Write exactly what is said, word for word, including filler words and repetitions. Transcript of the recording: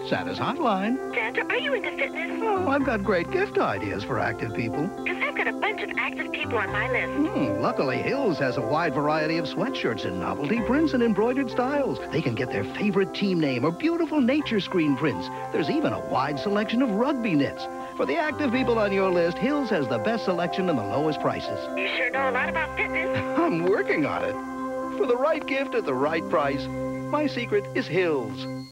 Santa's hotline. Santa, are you into fitness? Oh, I've got great gift ideas for active people. Because I've got a bunch of active people on my list. Hmm, luckily, Hills has a wide variety of sweatshirts in novelty prints and embroidered styles. They can get their favorite team name or beautiful nature screen prints. There's even a wide selection of rugby knits. For the active people on your list, Hills has the best selection and the lowest prices. You sure know a lot about fitness. I'm working on it. For the right gift at the right price, my secret is Hills.